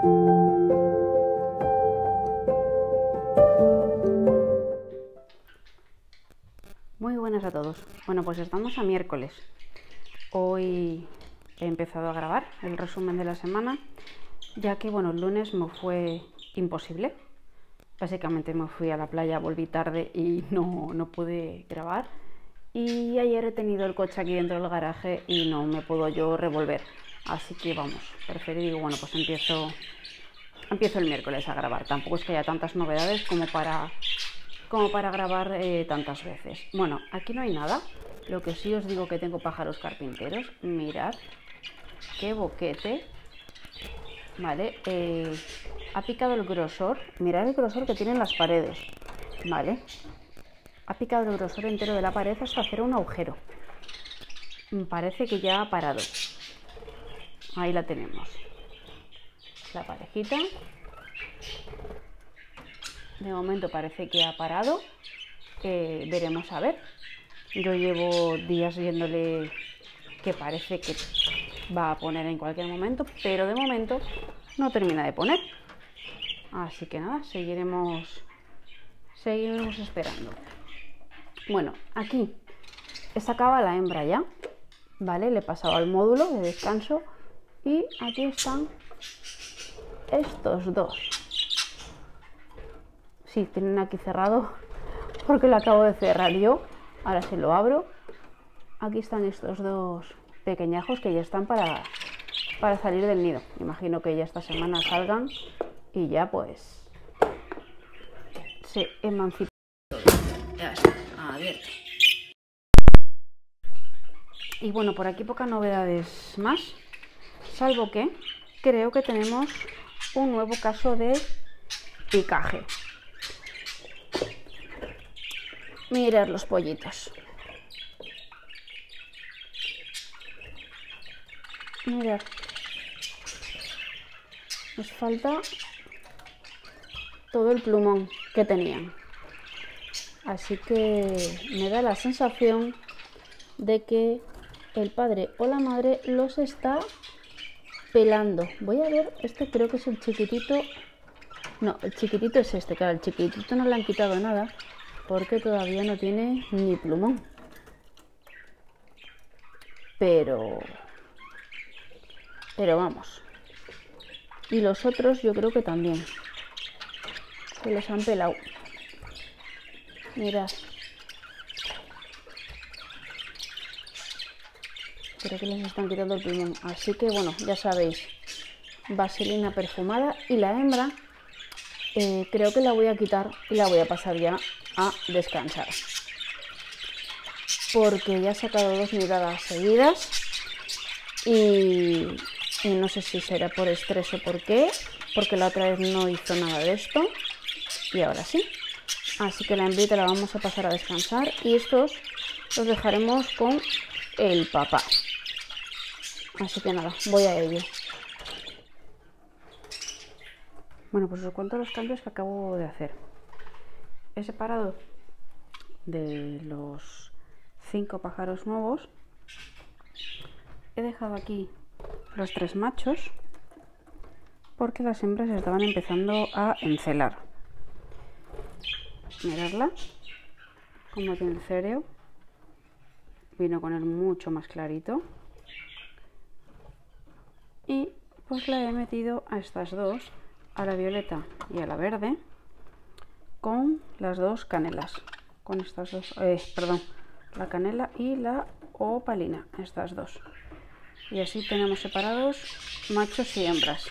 Muy buenas a todos. Bueno, pues estamos a miércoles. Hoy he empezado a grabar el resumen de la semana, ya que bueno, el lunes me fue imposible. Básicamente me fui a la playa, volví tarde y no pude grabar. Y ayer he tenido el coche aquí dentro del garaje y no me puedo yo revolver. Así que vamos, preferí, digo, bueno, pues empiezo el miércoles a grabar. Tampoco es que haya tantas novedades como para grabar tantas veces. Bueno, aquí no hay nada. Lo que sí os digo que tengo pájaros carpinteros. Mirad qué boquete. Vale, ha picado el grosor. Mirad el grosor que tienen las paredes. Vale, ha picado el grosor entero de la pared hasta hacer un agujero. Parece que ya ha parado. Ahí la tenemos, la parejita. De momento parece que ha parado. Veremos a ver. Yo llevo días viéndole que parece que va a poner en cualquier momento, pero de momento no termina de poner. Así que nada, seguiremos esperando. Bueno, aquí he sacado a la hembra ya, ¿vale? Le he pasado al módulo de descanso y aquí están estos dos. Sí, tienen aquí cerrado porque lo acabo de cerrar yo. Ahora sí lo abro. Aquí están estos dos pequeñajos que ya están para salir del nido. Imagino que ya esta semana salgan y ya pues se emancipan. Ya está, abierto. Y bueno, por aquí pocas novedades más, salvo que creo que tenemos un nuevo caso de picaje. Mirad los pollitos. Mirad. Nos falta todo el plumón que tenían. Así que me da la sensación de que el padre o la madre los está pelando. Voy a ver, este creo que es el chiquitito. No, el chiquitito es este, claro, el chiquitito no le han quitado nada porque todavía no tiene ni plumón. Pero vamos. Y los otros yo creo que también. Se les han pelado. Mirad. Creo que les están quitando el plumón. Así que bueno, ya sabéis. Vaselina perfumada. Y la hembra creo que la voy a quitar y la voy a pasar ya a descansar. Porque ya he sacado 2 nidadas seguidas. Y no sé si será por estrés o por qué. Porque la otra vez no hizo nada de esto. Y ahora sí. Así que la hembrita la vamos a pasar a descansar. Y estos los dejaremos con el papá. Así que nada, voy a ello. Bueno, pues os cuento los cambios que acabo de hacer. He separado de los 5 pájaros nuevos. He dejado aquí los 3 machos porque las hembras estaban empezando a encelar. Miradla como tiene el cereo. Vino con él mucho más clarito. Y pues la he metido a estas dos, a la violeta y a la verde, con las dos canelas. Con estas dos, perdón, la canela y la opalina, estas dos. Y así tenemos separados machos y hembras.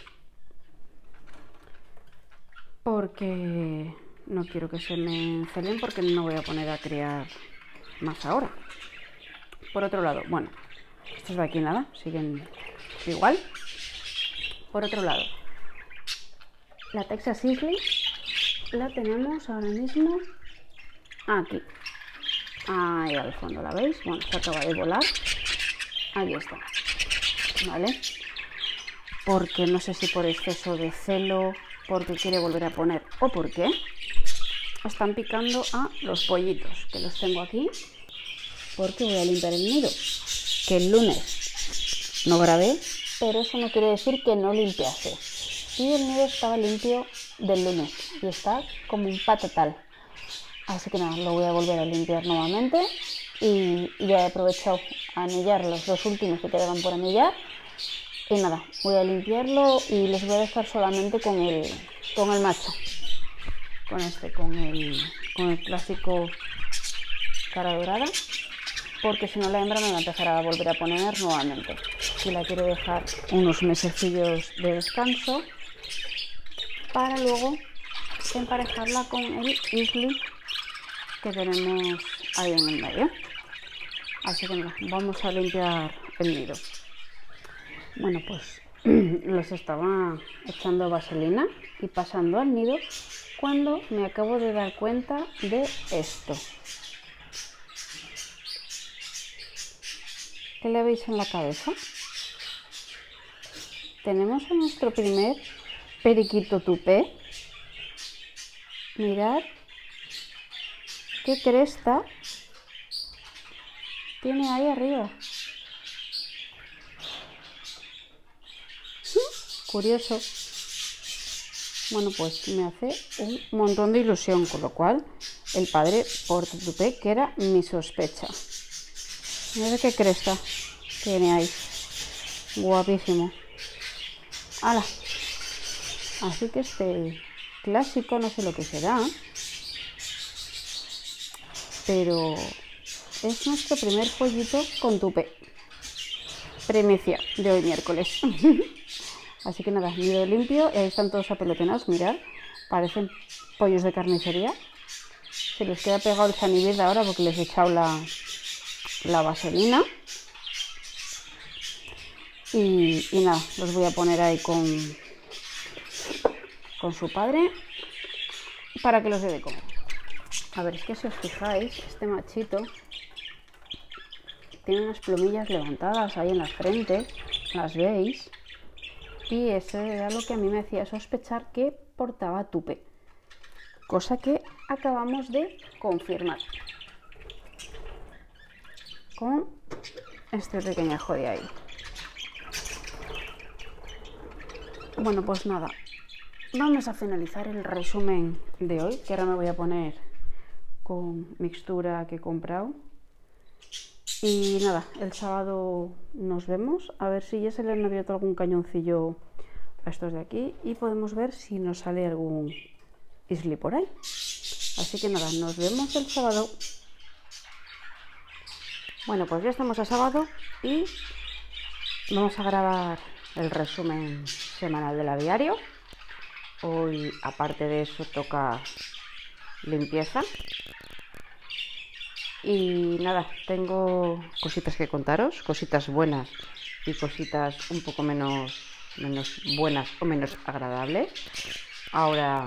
Porque no quiero que se me encelen porque no voy a poner a criar más ahora. Por otro lado, bueno, estos de aquí nada, siguen igual. Por otro lado, la Texas Sisley la tenemos ahora mismo aquí. Ahí al fondo, ¿la veis? Bueno, se acaba de volar. Ahí está. ¿Vale? Porque no sé si por exceso de celo, porque quiere volver a poner o por qué, están picando a los pollitos, que los tengo aquí, porque voy a limpiar el nido, que el lunes no grabé, pero eso no quiere decir que no limpiase. y el nido estaba limpio del lunes y está como un patatal. Así que nada, lo voy a volver a limpiar nuevamente y ya he aprovechado a anillar los dos últimos que quedaban por anillar. Y nada, voy a limpiarlo y les voy a dejar solamente con el macho. Con el clásico cara dorada, porque si no la hembra me va a empezar a volver a poner nuevamente. Y la quiero dejar unos mesecillos de descanso para luego emparejarla con el Islay que tenemos ahí en el medio. Así que nada, vamos a limpiar el nido. Bueno, pues los estaba echando vaselina y pasando al nido cuando me acabo de dar cuenta de esto. ¿Qué le veis en la cabeza? Tenemos a nuestro primer periquito tupé. Mirad qué cresta tiene ahí arriba. Curioso. Bueno, pues me hace un montón de ilusión, con lo cual el padre portatupé, que era mi sospecha. Mira qué cresta tiene ahí. Guapísimo. ¡Hala! Así que este clásico, no sé lo que será, pero es nuestro primer pollito con tupé. Primicia de hoy miércoles. Así que nada, nido limpio y ahí están todos apelotonados, mirad, parecen pollos de carnicería. Se les queda pegado el sanivir ahora porque les he echado la vaselina. Y nada, los voy a poner ahí con su padre para que los dé de comer. A ver, es que si os fijáis, este machito tiene unas plumillas levantadas ahí en la frente, las veis, y eso era lo que a mí me hacía sospechar que portaba tupé, cosa que acabamos de confirmar con este pequeñajo de ahí. Bueno, pues nada, vamos a finalizar el resumen de hoy, que ahora me voy a poner con mixtura que he comprado. Y nada, el sábado nos vemos, a ver si ya se le han abierto algún cañoncillo a estos de aquí y podemos ver si nos sale algún Islay por ahí. Así que nada, nos vemos el sábado. Bueno, pues ya estamos a sábado y vamos a grabar el resumen semanal del aviario. Hoy, aparte de eso, toca limpieza. Y nada, tengo cositas que contaros, cositas buenas y cositas un poco menos buenas o menos agradables. Ahora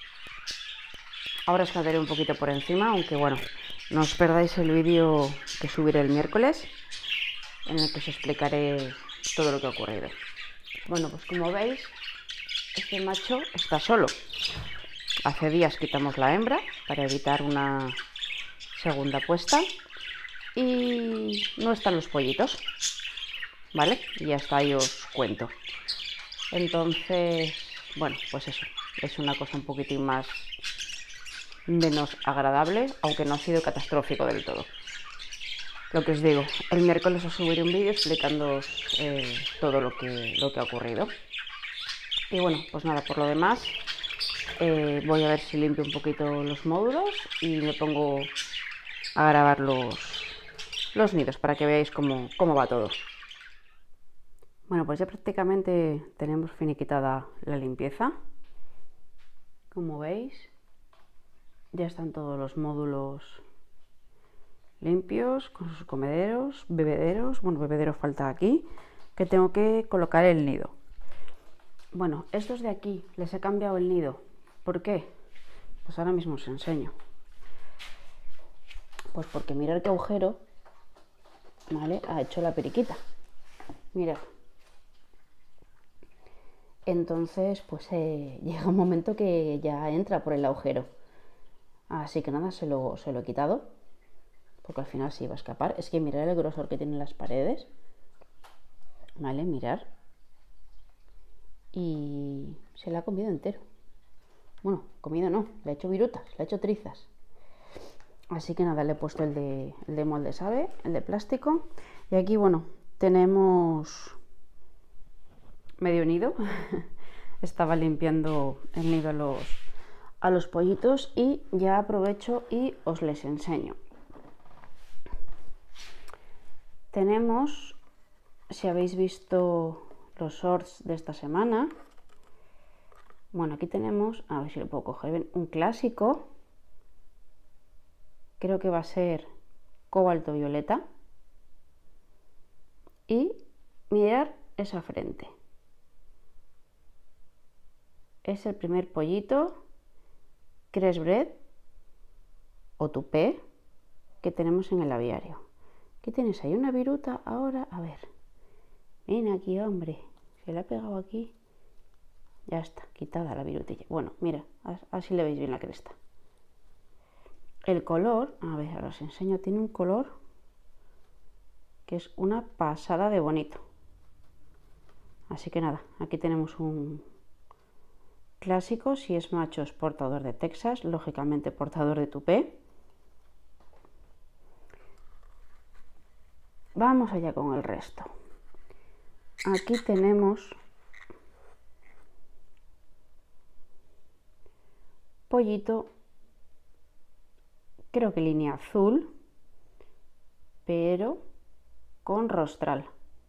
os contaré un poquito por encima, aunque bueno, no os perdáis el vídeo que subiré el miércoles, en el que os explicaré todo lo que ha ocurrido. Bueno, pues como veis, este macho está solo. Hace días quitamos la hembra para evitar una segunda puesta y no están los pollitos, ¿vale? Y hasta ahí os cuento. Entonces, bueno, pues eso, es una cosa un poquitín menos agradable, aunque no ha sido catastrófico del todo. Lo que os digo, el miércoles os subiré un vídeo explicando todo lo que ha ocurrido. Y bueno, pues nada, por lo demás, voy a ver si limpio un poquito los módulos y me pongo a grabar los nidos para que veáis cómo va todo. Bueno, pues ya prácticamente tenemos finiquitada la limpieza. Como veis, ya están todos los módulos limpios, con sus comederos, bebederos. Bueno, bebedero falta aquí, que tengo que colocar el nido. Bueno, estos de aquí les he cambiado el nido. ¿Por qué? Pues ahora mismo os enseño. Pues porque mirad qué agujero, ¿vale?, ha hecho la periquita. Mirad. Entonces, pues llega un momento que ya entra por el agujero. Así que nada, se lo he quitado, porque al final sí va a escapar. Es que mirad el grosor que tienen las paredes, ¿vale? Mirad. y se la ha comido entero. Bueno, comido no, le ha hecho virutas, le ha hecho trizas. Así que nada, le he puesto el de molde, ¿sabe? El de plástico. Y aquí, bueno, tenemos medio nido. Estaba limpiando el nido a los pollitos y ya aprovecho y os les enseño. Tenemos, si habéis visto los shorts de esta semana, bueno, aquí tenemos, a ver si lo puedo coger bien, un clásico. Creo que va a ser cobalto violeta. Y mirar esa frente. Es el primer pollito Cresbred o tupé que tenemos en el aviario. ¿Qué tienes ahí? Una viruta ahora. A ver. Ven aquí, hombre. Se le ha pegado aquí. Ya está, quitada la virutilla. Bueno, mira, así le veis bien la cresta. El color, a ver, ahora os enseño, tiene un color que es una pasada de bonito. Así que nada, aquí tenemos un clásico. Si es macho es portador de Texas, lógicamente portador de tupé. Vamos allá con el resto. Aquí tenemos pollito, creo que línea azul, pero con rostral.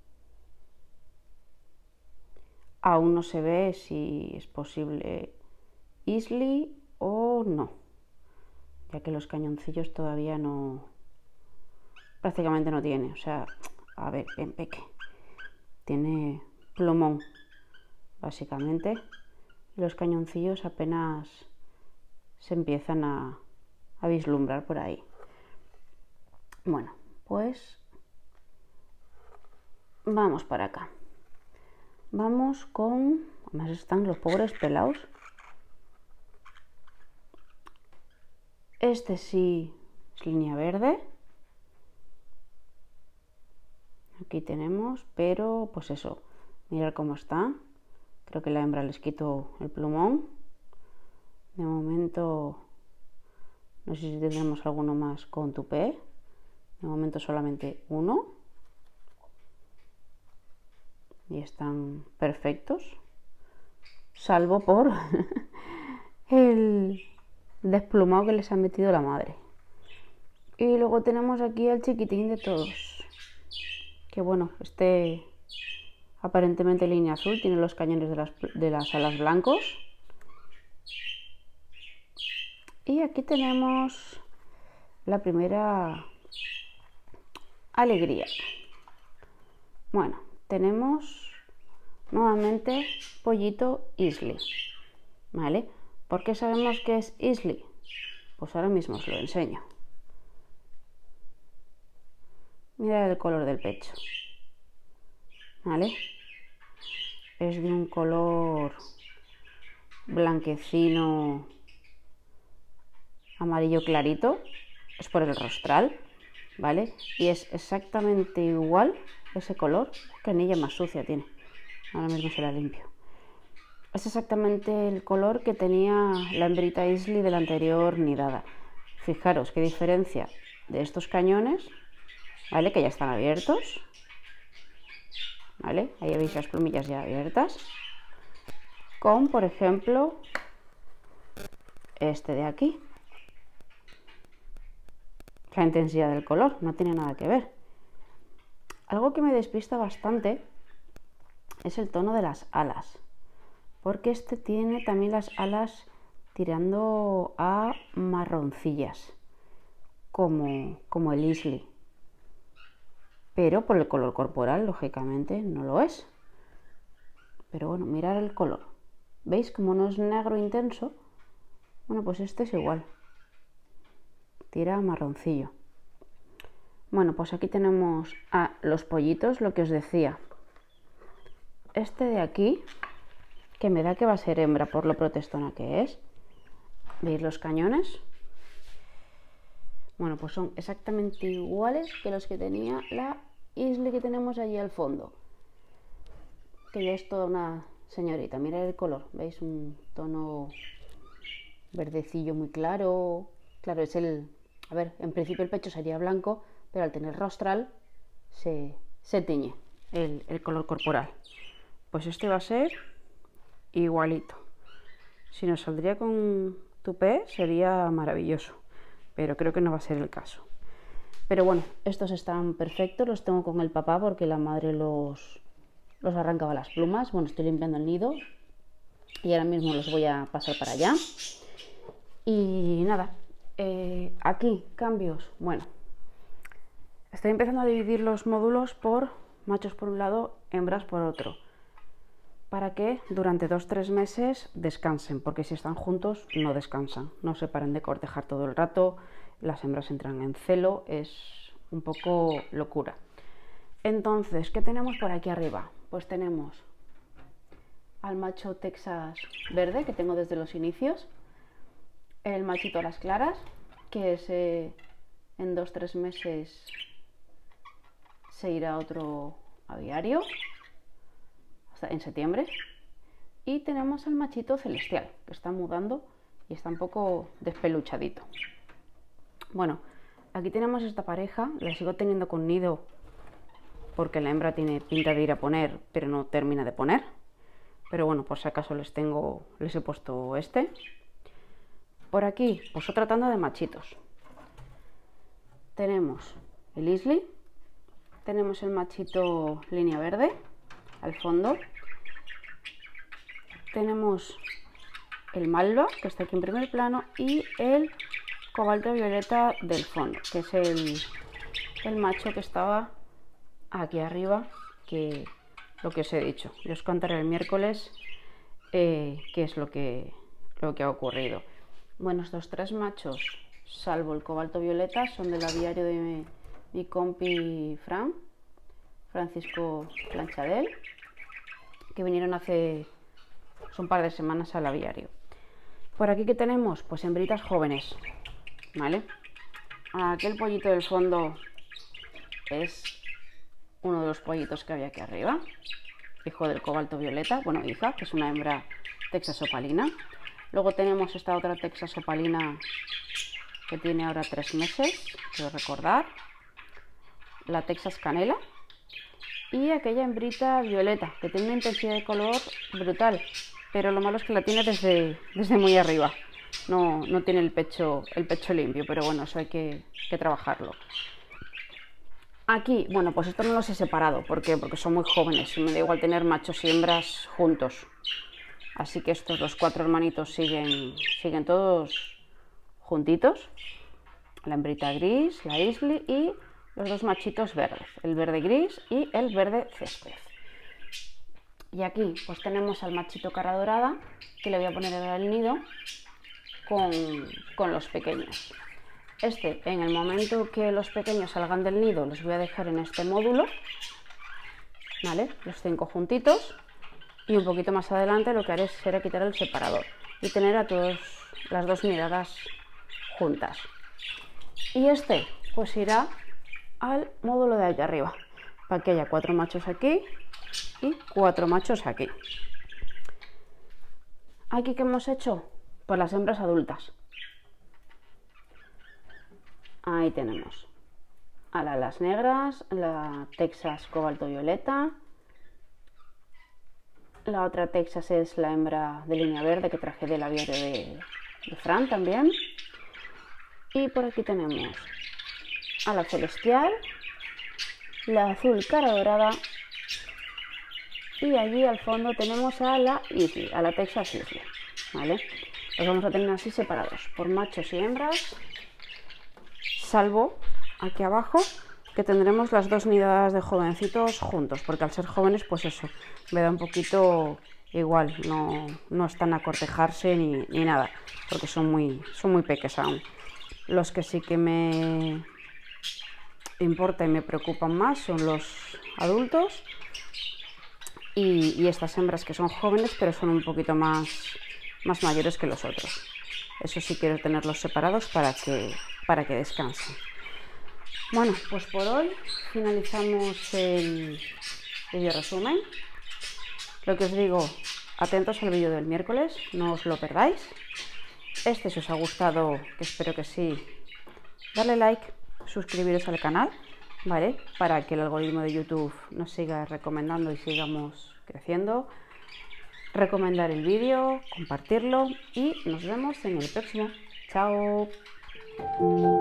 Aún no se ve si es posible Islay o no, ya que los cañoncillos todavía no, prácticamente no tiene. O sea, a ver, ven peque, tiene plumón básicamente, y los cañoncillos apenas se empiezan a vislumbrar por ahí. Bueno, pues vamos para acá. Vamos con, además están los pobres pelados. Este sí es línea verde. Aquí tenemos, pero pues eso, mirad cómo está. Creo que la hembra les quito el plumón. De momento, no sé si tendremos alguno más con tupé. De momento solamente uno. Y están perfectos, salvo por el desplumado que les ha metido la madre. Y luego tenemos aquí al chiquitín de todos, que bueno, este aparentemente línea azul, tiene los cañones de las alas blancos. Y aquí tenemos la primera alegría. Bueno, tenemos nuevamente pollito Islay, ¿vale? ¿Por qué sabemos que es Islay? Pues ahora mismo os lo enseño. Mirad el color del pecho, ¿vale? Es de un color blanquecino, amarillo clarito, es por el rostral, ¿vale? Y es exactamente igual ese color, que anilla más sucia tiene, ahora mismo se la limpio. Es exactamente el color que tenía la hembrita Islay de la anterior nidada. Fijaros qué diferencia de estos cañones, ¿vale? Que ya están abiertos, ¿vale? Ahí veis las plumillas ya abiertas, con, por ejemplo, este de aquí. La intensidad del color no tiene nada que ver. Algo que me despista bastante es el tono de las alas, porque este tiene también las alas tirando a marroncillas, como el Islay, pero por el color corporal lógicamente no lo es. Pero bueno, mirad el color, ¿veis como no es negro intenso? Bueno, pues este es igual, tira a marroncillo. Bueno, pues aquí tenemos a los pollitos, lo que os decía. Este de aquí, que me da que va a ser hembra por lo protestona que es. ¿Veis los cañones? Bueno, pues son exactamente iguales que los que tenía la Islay que tenemos allí al fondo, que ya es toda señorita, mirad el color, ¿veis? Un tono verdecillo muy claro. Claro, es el... A ver, en principio el pecho sería blanco, pero al tener rostral se tiñe el color corporal. Pues este va a ser igualito. Si nos saldría con tupé sería maravilloso, pero creo que no va a ser el caso. Pero bueno, estos están perfectos, los tengo con el papá porque la madre los arrancaba las plumas. Bueno, estoy limpiando el nido y ahora mismo los voy a pasar para allá. Y nada, aquí cambios. Bueno, estoy empezando a dividir los módulos por machos por un lado, hembras por otro, para que durante 2-3 meses descansen, porque si están juntos no descansan, no se paran de cortejar todo el rato, las hembras entran en celo, es un poco locura. Entonces, ¿qué tenemos por aquí arriba? Pues tenemos al macho Texas verde, que tengo desde los inicios, el machito a las claras, que es en 2-3 meses se irá a otro aviario, hasta en septiembre. Y tenemos al machito celestial, que está mudando y está un poco despeluchadito. Bueno, aquí tenemos esta pareja, la sigo teniendo con nido porque la hembra tiene pinta de ir a poner, pero no termina de poner. Pero bueno, por si acaso les he puesto este. Por aquí, pues otra tanda de machitos. Tenemos el Isley, tenemos el machito línea verde al fondo, tenemos el malva, que está aquí en primer plano, y el cobalto violeta del fondo, que es el macho que estaba aquí arriba, que lo que os he dicho. Yo os contaré el miércoles qué es lo que ha ocurrido. Bueno, estos 3 machos, salvo el cobalto violeta, son del aviario de mi compi Francisco Planchadel, que vinieron hace un par de semanas al aviario. Por aquí, ¿qué tenemos? Pues hembritas jóvenes, ¿vale? Aquel pollito del fondo es uno de los pollitos que había aquí arriba, hijo del cobalto violeta, bueno, hija, que es una hembra Texas opalina. Luego tenemos esta otra Texas opalina que tiene ahora 3 meses, quiero recordar, la Texas canela, y aquella hembrita violeta que tiene una intensidad de color brutal, pero lo malo es que la tiene desde muy arriba, no tiene el pecho limpio, pero bueno, eso hay que trabajarlo. Aquí, bueno, pues estos no los he separado, porque son muy jóvenes y me da igual tener machos y hembras juntos. Así que estos, los 4 hermanitos, siguen todos juntitos. La hembrita gris, la Isley y los 2 machitos verdes, el verde gris y el verde césped. Y aquí pues tenemos al machito cara dorada, que le voy a poner ahora el nido con los pequeños. En el momento que los pequeños salgan del nido, los voy a dejar en este módulo, ¿vale? Los 5 juntitos. Y un poquito más adelante lo que haré será quitar el separador y tener a todas las 2 nidadas juntas. Y pues irá al módulo de allá arriba, para que haya 4 machos aquí y 4 machos aquí. Aquí, ¿qué hemos hecho? Pues las hembras adultas. Ahí tenemos a las negras, la Texas cobalto violeta. La otra Texas es la hembra de línea verde que traje del aviario de Fran también. Y por aquí tenemos a la celestial, la azul cara dorada, y allí al fondo tenemos a la Isley, a la Texas Isley, ¿vale? Los vamos a tener así separados por machos y hembras, salvo aquí abajo, que tendremos las 2 nidadas de jovencitos juntos, porque al ser jóvenes, pues eso, me da un poquito igual, no están a cortejarse ni nada, porque son muy pequeños aún. Los que sí que me importa y me preocupan más son los adultos y estas hembras que son jóvenes, pero son un poquito más mayores que los otros. Eso sí quiero tenerlos separados para que descansen. Bueno, pues por hoy finalizamos el video resumen. Lo que os digo, atentos al vídeo del miércoles, no os lo perdáis. Si os ha gustado, que espero que sí, darle like, suscribiros al canal, ¿vale? Para que el algoritmo de YouTube nos siga recomendando y sigamos creciendo. Recomendar el vídeo, compartirlo y nos vemos en el próximo. ¡Chao!